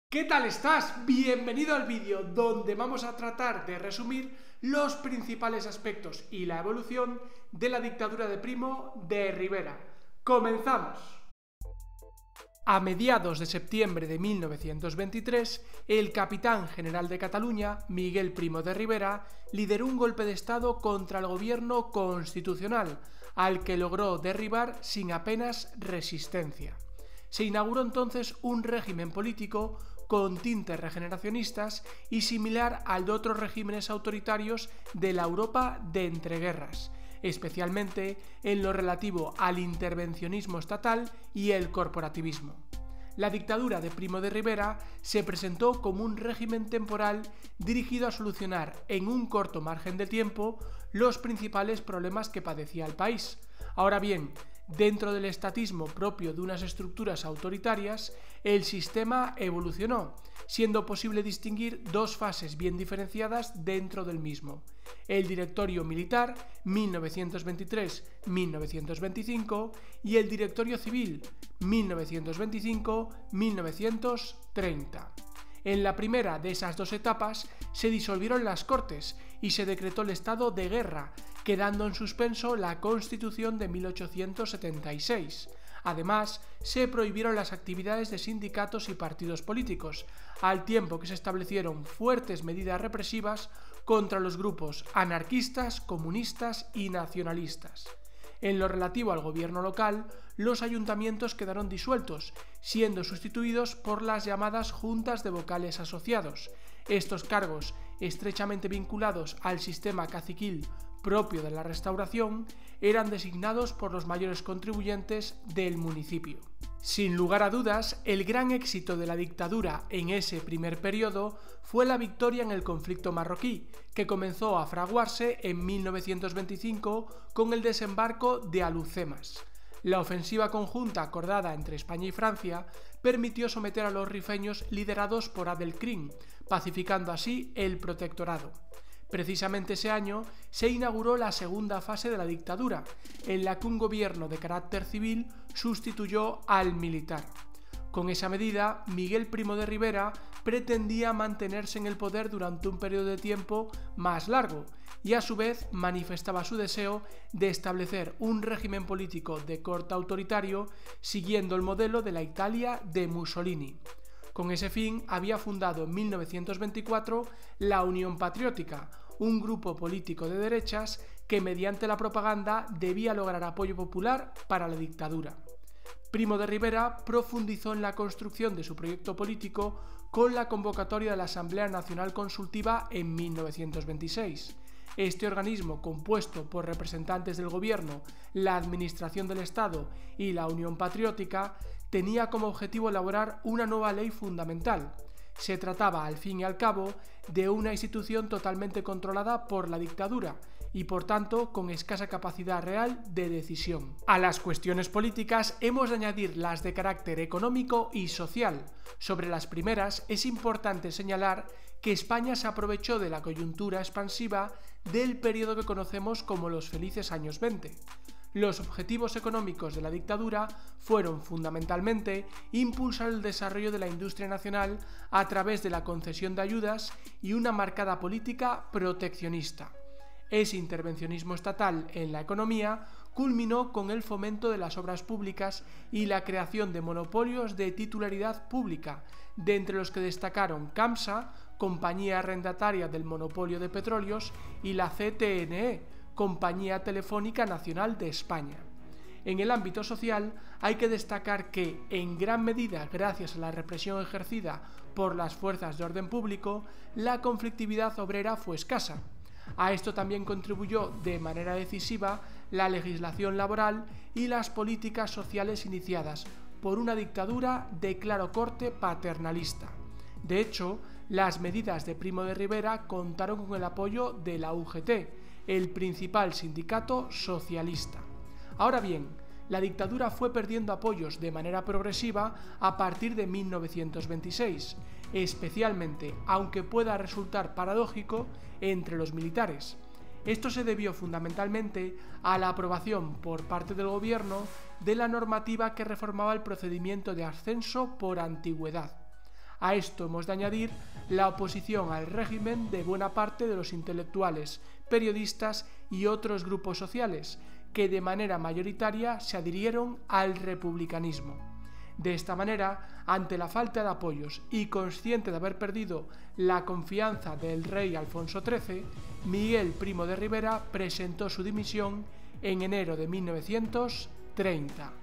¿Qué tal estás? Bienvenido al vídeo donde vamos a tratar de resumir los principales aspectos y la evolución de la dictadura de Primo de Rivera. ¡Comenzamos! A mediados de septiembre de 1923, el capitán general de Cataluña, Miguel Primo de Rivera, lideró un golpe de Estado contra el gobierno constitucional, al que logró derribar sin apenas resistencia. Se inauguró entonces un régimen político con tintes regeneracionistas y similar al de otros regímenes autoritarios de la Europa de entreguerras, especialmente en lo relativo al intervencionismo estatal y el corporativismo. La dictadura de Primo de Rivera se presentó como un régimen temporal dirigido a solucionar en un corto margen de tiempo los principales problemas que padecía el país. Ahora bien, dentro del estatismo propio de unas estructuras autoritarias, el sistema evolucionó, siendo posible distinguir dos fases bien diferenciadas dentro del mismo: el Directorio Militar 1923-1925 y el Directorio Civil 1925-1930. En la primera de esas dos etapas se disolvieron las Cortes y se decretó el estado de guerra, quedando en suspenso la Constitución de 1876. Además, se prohibieron las actividades de sindicatos y partidos políticos, al tiempo que se establecieron fuertes medidas represivas contra los grupos anarquistas, comunistas y nacionalistas. En lo relativo al gobierno local, los ayuntamientos quedaron disueltos, siendo sustituidos por las llamadas juntas de vocales asociados. Estos cargos, estrechamente vinculados al sistema caciquil propio de la Restauración, eran designados por los mayores contribuyentes del municipio. Sin lugar a dudas, el gran éxito de la dictadura en ese primer periodo fue la victoria en el conflicto marroquí, que comenzó a fraguarse en 1925 con el desembarco de Alhucemas. La ofensiva conjunta acordada entre España y Francia permitió someter a los rifeños liderados por Abdelkrim, pacificando así el protectorado. Precisamente ese año se inauguró la segunda fase de la dictadura, en la que un gobierno de carácter civil sustituyó al militar. Con esa medida, Miguel Primo de Rivera pretendía mantenerse en el poder durante un periodo de tiempo más largo y a su vez manifestaba su deseo de establecer un régimen político de corte autoritario siguiendo el modelo de la Italia de Mussolini. Con ese fin había fundado en 1924 la Unión Patriótica, un grupo político de derechas que mediante la propaganda debía lograr apoyo popular para la dictadura. Primo de Rivera profundizó en la construcción de su proyecto político con la convocatoria de la Asamblea Nacional Consultiva en 1926. Este organismo, compuesto por representantes del gobierno, la administración del Estado y la Unión Patriótica, tenía como objetivo elaborar una nueva ley fundamental. Se trataba, al fin y al cabo, de una institución totalmente controlada por la dictadura y, por tanto, con escasa capacidad real de decisión. A las cuestiones políticas hemos de añadir las de carácter económico y social. Sobre las primeras, es importante señalar que España se aprovechó de la coyuntura expansiva del periodo que conocemos como los felices años 20. Los objetivos económicos de la dictadura fueron fundamentalmente impulsar el desarrollo de la industria nacional a través de la concesión de ayudas y una marcada política proteccionista. Ese intervencionismo estatal en la economía culminó con el fomento de las obras públicas y la creación de monopolios de titularidad pública, de entre los que destacaron CAMSA, compañía arrendataria del monopolio de petróleos, y la CTNE, Compañía Telefónica Nacional de España. En el ámbito social hay que destacar que, en gran medida gracias a la represión ejercida por las fuerzas de orden público, la conflictividad obrera fue escasa. A esto también contribuyó de manera decisiva la legislación laboral y las políticas sociales iniciadas por una dictadura de claro corte paternalista. De hecho, las medidas de Primo de Rivera contaron con el apoyo de la UGT, el principal sindicato socialista. Ahora bien, la dictadura fue perdiendo apoyos de manera progresiva a partir de 1926, especialmente, aunque pueda resultar paradójico, entre los militares. Esto se debió fundamentalmente a la aprobación por parte del gobierno de la normativa que reformaba el procedimiento de ascenso por antigüedad. A esto hemos de añadir la oposición al régimen de buena parte de los intelectuales, periodistas y otros grupos sociales, que de manera mayoritaria se adhirieron al republicanismo. De esta manera, ante la falta de apoyos y consciente de haber perdido la confianza del rey Alfonso XIII, Miguel Primo de Rivera presentó su dimisión en enero de 1930.